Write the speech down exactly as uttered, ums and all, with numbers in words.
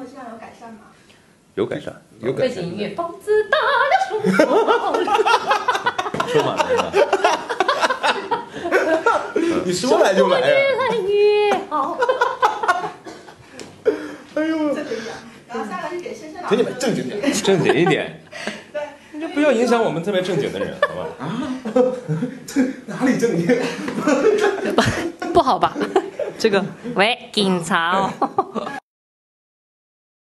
我这样有改善吗？ 有改善，有改善。 背景音乐，房子大了说说满了。你说来就来呀！ 越来越好。 哎呦，正经点。然后下来是给深深老师。 请你们正经点，正经一点。 对， 你就不要影响我们特别正经的人，好吧？啊，哪里正经？ 不好吧？这个，喂，警察哦。